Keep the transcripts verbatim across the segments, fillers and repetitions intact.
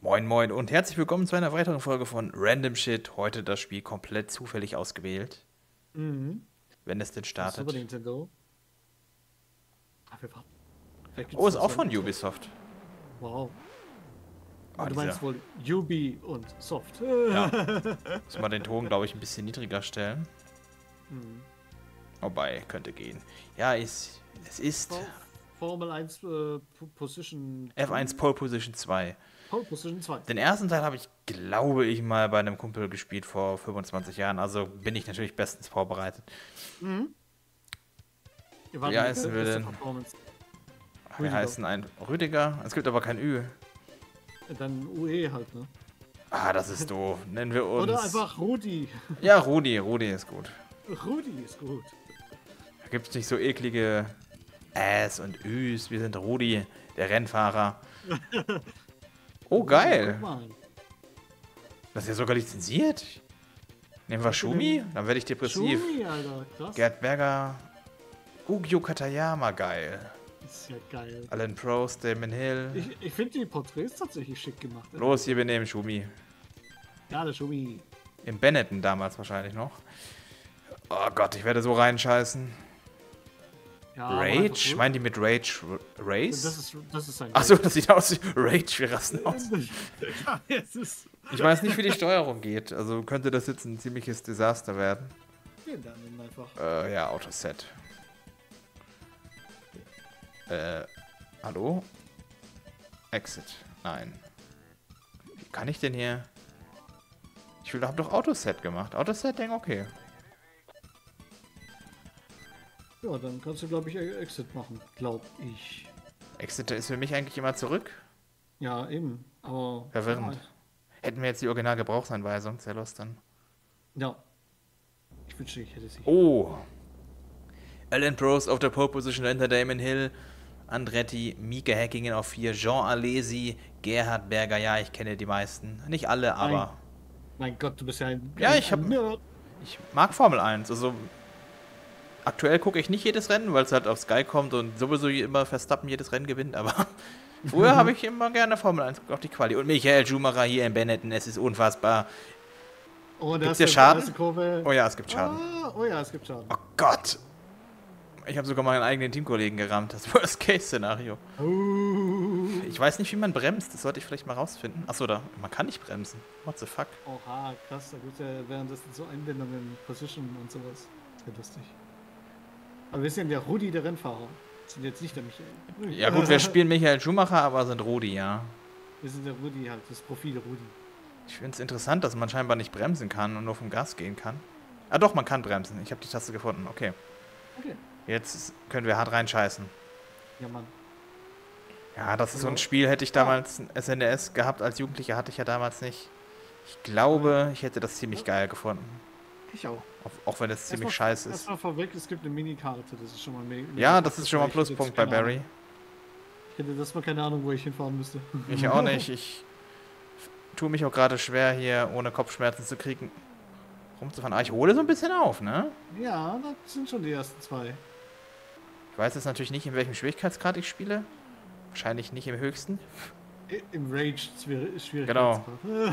Moin Moin und herzlich willkommen zu einer weiteren Folge von Random Shit. Heute das Spiel komplett zufällig ausgewählt, Mhm. wenn es denn Das Super startet. Nintendo. Ach, wir warten. Vielleicht gibt's Oh, ist was auch von anderes. Ubisoft. Wow. Oh, Und du dieser, meinst wohl Ubi und Soft. ja, muss man den Ton, glaube ich, ein bisschen niedriger stellen. Mhm. Wobei, könnte gehen. Ja, es, es ist For- Formel eins äh, P- Position F eins Pole Position zwei. Pole Position zwei. Den ersten Teil habe ich, glaube ich, mal bei einem Kumpel gespielt vor fünfundzwanzig Jahren. Also bin ich natürlich bestens vorbereitet. Mhm. Wir warten Wie auf heißen die wir beste denn? Performance. Wir Rüdiger. heißen ein Rüdiger. Es gibt aber kein Ü. Dann U E halt, ne? Ah, das ist doof. Nennen wir uns. Oder einfach Rudi. Ja, Rudi. Rudi ist gut. Rudi ist gut. Da gibt es nicht so eklige Äs und Üs. Wir sind Rudi, der Rennfahrer. Oh, geil. Guck mal. Das ist ja sogar lizenziert. Nehmen wir Schumi? Dann werde ich depressiv. Schumi, Alter. Krass. Gerd Berger. Ugyo Katayama, geil. Ist ja geil. Alan Prost, Damon Hill. Ich, ich finde die Porträts tatsächlich schick gemacht. Los, hier, wir nehmen Schumi. Ja, der Schumi. Im Benetton damals wahrscheinlich noch. Oh Gott, ich werde so reinscheißen. Ja, aber Rage? einfach so- Meinen die mit Rage Race? Das ist, das ist ein Achso, das sieht aus wie Rage, wir rasten aus. Ja, es ist. Ich weiß nicht, wie die Steuerung geht. Also könnte das jetzt ein ziemliches Desaster werden. Wir lernen einfach. Äh, ja, Autoset. Äh, hallo? Exit. Nein. Wie kann ich denn hier... Ich will, hab doch Autoset gemacht. Autosetting, okay. Ja, dann kannst du, glaube ich, Exit machen. Glaub ich. Exit ist für mich eigentlich immer zurück. Ja, eben. Aber. Verwirrend. Hätten wir jetzt die Original-Gebrauchsanweisung, sehr los dann. Ja. Ich wünschte, ich hätte sie. Oh. Alan Prost auf der Pole Position hinter Damon Hill. Andretti, Mika Häkkinen auf vier, Jean Alesi, Gerhard Berger. Ja, ich kenne die meisten. Nicht alle, aber... Mein Gott, du bist ja ein. Ja, ein, ich hab- ein Nerd. Ich mag Formel eins. Also aktuell gucke ich nicht jedes Rennen, weil es halt auf Sky kommt und sowieso immer Verstappen jedes Rennen gewinnt. Aber früher habe ich immer gerne Formel eins geguckt, auf die Quali. Und Michael Schumacher hier in Benetton, es ist unfassbar. Oh, Gibt's das hier Schaden? erste Kurve. Oh ja, es gibt Schaden. Ah, oh ja, es gibt Schaden. Oh Gott. Ich habe sogar meinen eigenen Teamkollegen gerammt. Das Worst-Case-Szenario. Uh. Ich weiß nicht, wie man bremst. Das sollte ich vielleicht mal rausfinden. Achso, da. Man kann nicht bremsen. What the fuck? Oha, krass, da gibt es ja währenddessen so Einblendungen, Position und sowas. Sehr lustig. Aber wir sind ja Rudi, der Rennfahrer. Wir sind jetzt nicht der Michael. Ja gut, wir spielen Michael Schumacher, aber sind Rudi, ja. Wir sind der Rudi halt, das Profil Rudi. Ich finde es interessant, dass man scheinbar nicht bremsen kann und nur vom Gas gehen kann. Ah doch, man kann bremsen. Ich habe die Taste gefunden. Okay. Okay. Jetzt können wir hart reinscheißen. Ja, Mann. Ja, das ist so ein Ja. Spiel, hätte ich damals ein S N E S gehabt. Als Jugendlicher hatte ich ja damals nicht. Ich glaube, ich hätte das ziemlich geil gefunden. Ich auch. Auch, auch wenn es ziemlich Erstmal- scheiße ist. Erstmal vorweg, es gibt eine Minikarte, das ist schon mal mega. Ja, das ist schon mal ein Ich hätte Pluspunkt jetzt bei keine Barry. Ahnung. Ich hätte das mal keine Ahnung, wo ich hinfahren müsste. Ich auch nicht. Ich tue mich auch gerade schwer, hier ohne Kopfschmerzen zu kriegen, rumzufahren. Ah, ich hole so ein bisschen auf, ne? Ja, das sind schon die ersten zwei. Ich weiß jetzt natürlich nicht, in welchem Schwierigkeitsgrad ich spiele. Wahrscheinlich nicht im höchsten. I- Im Rage schwierig. Genau.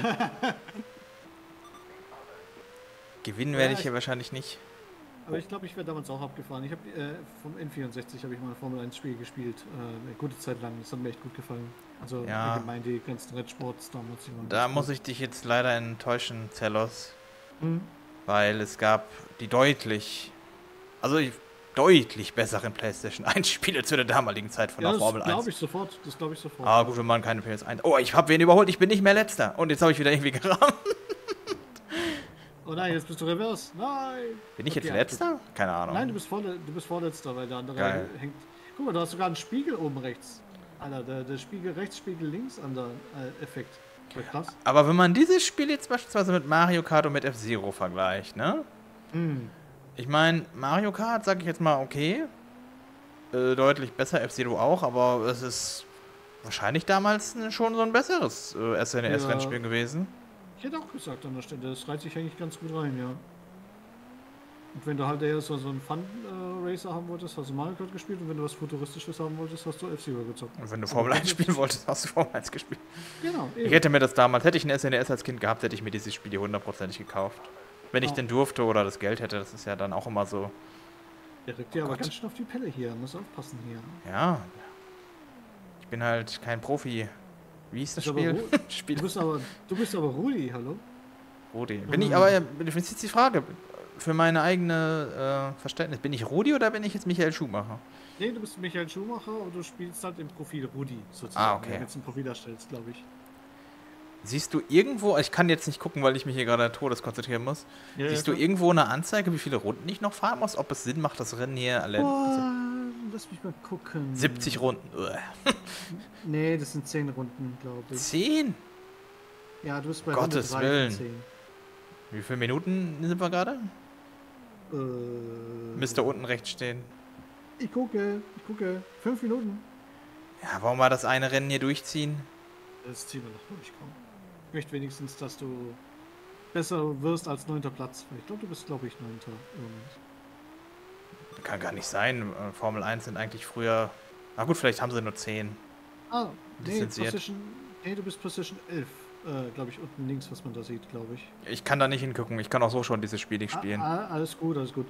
Gewinnen werde Ja, ich hier ich- wahrscheinlich nicht. Aber ich glaube, ich wäre damals auch abgefahren. Ich habe äh, vom N vierundsechzig habe ich mal ein Formel eins Spiel gespielt. Äh, eine gute Zeit lang. Das hat mir echt gut gefallen. Also Ja. allgemein die ganzen Rennsports damals. die waren Da echt muss gut. ich dich jetzt leider enttäuschen, Zellos. Hm. Weil es gab die deutlich, also die deutlich besseren PlayStation eins Spiele zu der damaligen Zeit von Ja, der das Formel glaube eins. ich sofort. Das glaube ich sofort. Ah, gut, wir machen keine P S eins. Oh, ich habe wen überholt, ich bin nicht mehr letzter. Und jetzt habe ich wieder irgendwie gerammt. Oh nein, jetzt bist du reverse. Nein. Bin ich jetzt Okay, letzter? Keine Ahnung. Nein, du bist, vorle du bist vorletzter, weil der andere Geil. hängt. Guck mal, du hast sogar einen Spiegel oben rechts. Alter, der, der Spiegel rechts, Spiegel links an der äh, Effekt. Voll krass. Aber wenn man dieses Spiel jetzt beispielsweise mit Mario Kart und mit F-Zero vergleicht, ne? Hm. Ich meine, Mario Kart, sag ich jetzt mal, okay. Äh, deutlich besser, F-Zero auch, aber es ist wahrscheinlich damals schon so ein besseres äh, S N E S-Rennspiel gewesen. Ich hätte auch gesagt an der Stelle, das reiht sich eigentlich ganz gut rein, ja. Und wenn du halt eher so, so einen Fun-Racer haben wolltest, hast du Mario Kart gespielt. Und wenn du was Futuristisches haben wolltest, hast du F-Zero gezockt. Und wenn du Formel eins spielen wolltest, hast du Formel eins gespielt. Genau, Ich eben. hätte mir das damals, hätte ich ein S N E S als Kind gehabt, hätte ich mir dieses Spiel hier hundertprozentig gekauft. Wenn ich Ja. denn durfte oder das Geld hätte, das ist ja dann auch immer so. Der rückt dir aber Gott. ganz schön auf die Pelle hier. Muss aufpassen hier. Ja. Ich bin halt kein Profi. Wie ist das Ist aber Spiel? Ru- Spiel. Du bist aber, du bist aber Rudi, hallo? Rudi. Bin ich, aber äh, das ist jetzt die Frage. Für meine eigene äh, Verständnis. Bin ich Rudi oder bin ich jetzt Michael Schumacher? Nee, du bist Michael Schumacher und du spielst halt im Profil Rudi sozusagen. Ah, okay. Wenn du jetzt ein Profil darstellst, glaube ich. Siehst du irgendwo, ich kann jetzt nicht gucken, weil ich mich hier gerade todes konzentrieren muss. Ja, Siehst ja, du irgendwo eine Anzeige, wie viele Runden ich noch fahren muss? Ob es Sinn macht, das Rennen hier alle. Boah, lass mich mal gucken. siebzig Runden. Uah. Nee, das sind zehn Runden, glaube ich. zehn? Ja, du bist bei Gottes Runde drei von Willen. zehn. Wie viele Minuten sind wir gerade? Äh, Müsste unten rechts stehen. Ich gucke, ich gucke. Fünf Minuten. Ja, wollen wir das eine Rennen hier durchziehen? Das ziehen wir noch durch, komm. Ich möchte wenigstens, dass du besser wirst als neunter Platz. Ich glaube, du bist, glaube ich, neunter im Moment. Kann gar nicht sein. Äh, Formel eins sind eigentlich früher. Na gut, vielleicht haben sie nur zehn. Ah, nee, Lizenziert. Position, nee, du bist Position elf. Äh, glaube ich, unten links, was man da sieht, glaube ich. Ich kann da nicht hingucken. Ich kann auch so schon dieses Spiel nicht spielen. Ah, ah, alles gut, alles gut.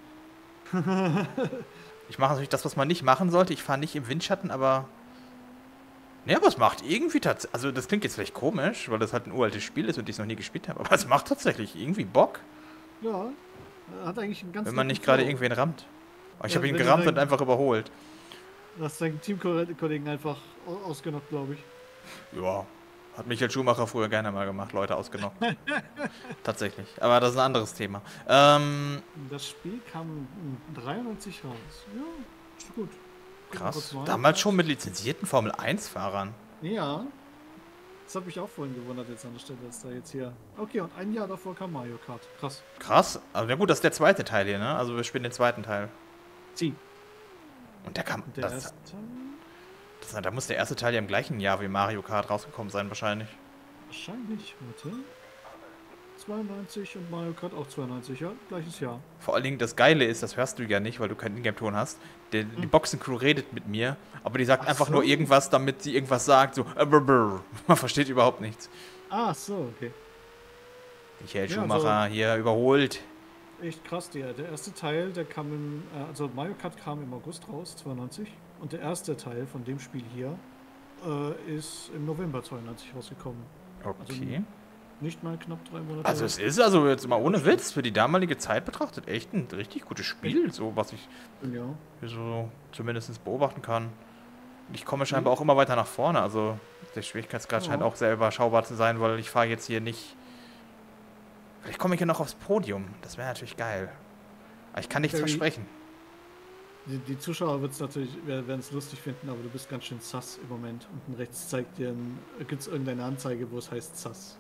Ich mache natürlich das, was man nicht machen sollte. Ich fahre nicht im Windschatten, aber. Ja, aber es macht irgendwie tatsächlich. Also, das klingt jetzt vielleicht komisch, weil das halt ein uraltes Spiel ist und ich es noch nie gespielt habe. Aber es macht tatsächlich irgendwie Bock, Ja, hat eigentlich einen ganz wenn man netten nicht gerade Flow. irgendwen rammt. Aber ich Ja, habe ihn wenn du gerammt dein- und einfach überholt. Du hast deinen Teamkollegen einfach au- ausgenockt, glaube ich. Ja, hat Michael Schumacher früher gerne mal gemacht, Leute ausgenockt. Tatsächlich. Aber das ist ein anderes Thema. Ähm, Das Spiel kam dreiundneunzig raus. Ja, ist gut. krass. Kurz mal. Damals schon mit lizenzierten Formel eins Fahrern. Ja. Das hat mich auch vorhin gewundert jetzt an der Stelle, dass da jetzt hier. Okay, und ein Jahr davor kam Mario Kart. Krass. Krass. Also, ja gut, das ist der zweite Teil hier, ne? Also, wir spielen den zweiten Teil. Zieh. Und der kam. Und der Das, erste. das, da muss der erste Teil ja im gleichen Jahr wie Mario Kart rausgekommen sein, wahrscheinlich. Wahrscheinlich, warte. zweiundneunzig und Mario Kart auch zweiundneunzig, ja, gleiches Jahr. Vor allen Dingen das Geile ist, das hörst du ja nicht, weil du keinen Ingame-Ton hast. Der, die Boxencrew redet mit mir, aber die sagt Ach einfach so. nur irgendwas, damit sie irgendwas sagt. So, äh, brr, brr. Man versteht überhaupt nichts. Ah, so, okay. Michael Ja, Schumacher hier überholt. Echt krass, der, der erste Teil, der kam im, äh, also Mario Kart kam im August raus, zweiundneunzig. Und der erste Teil von dem Spiel hier äh, ist im November zweiundneunzig rausgekommen. Okay. Nicht mal knapp drei Monate. Also es ist also jetzt mal ohne Witz für die damalige Zeit betrachtet echt ein richtig gutes Spiel, so was ich Ja. hier so zumindest beobachten kann. Ich komme scheinbar auch immer weiter nach vorne, also der Schwierigkeitsgrad Ja. scheint auch sehr überschaubar zu sein, weil ich fahre jetzt hier nicht. Vielleicht komme ich ja noch aufs Podium, das wäre natürlich geil. Aber ich kann nichts Ja, wie- versprechen. Die, die Zuschauer wird's natürlich, werden es lustig finden, aber du bist ganz schön sass im Moment. Unten rechts zeigt dir, gibt es irgendeine Anzeige, wo es heißt sass.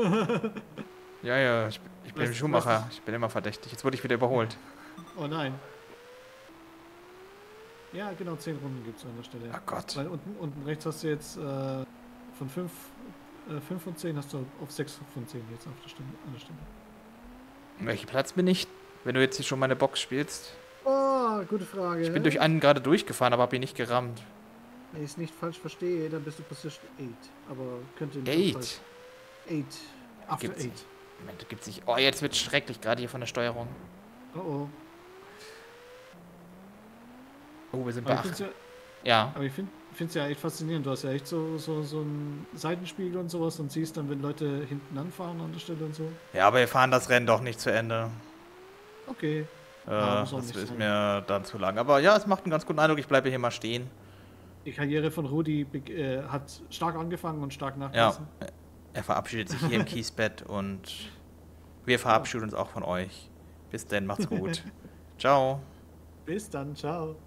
Ja, ja, ich, ich bin Weißt- Schumacher, weißt ich bin immer verdächtig. Jetzt wurde ich wieder überholt. Oh nein. Ja, genau, zehn Runden gibt es an der Stelle. Oh Gott. Weil unten, unten rechts hast du jetzt äh, von fünf äh, von zehn hast du auf sechs von zehn jetzt auf der Stelle, an der Stelle. Welchen Platz bin ich, wenn du jetzt hier schon meine Box spielst? Oh, gute Frage. Ich bin durch einen gerade durchgefahren, aber habe ihn nicht gerammt. Wenn ich es nicht falsch verstehe, dann bist du Position acht. Aber könnte nicht Eight. falsch- acht. After Gibt's- acht. Moment, gibt sich. Oh, jetzt wird schrecklich gerade hier von der Steuerung. Oh oh. Oh, wir sind bei Aber ich acht. finde ja, Ja. aber ich finde es ja echt faszinierend. Du hast ja echt so, so, so einen Seitenspiegel und sowas und siehst dann, wenn Leute hinten anfahren an der Stelle und so. Ja, aber wir fahren das Rennen doch nicht zu Ende. Okay. Äh, Ja, muss auch das nicht ist sein. mir dann zu lang. Aber ja, es macht einen ganz guten Eindruck. Ich bleibe hier mal stehen. Die Karriere von Rudi be- äh, hat stark angefangen und stark Ja. nachgelassen. Er verabschiedet sich hier im Kiesbett und wir verabschieden uns auch von euch. Bis dann, macht's gut. Ciao. Bis dann, ciao.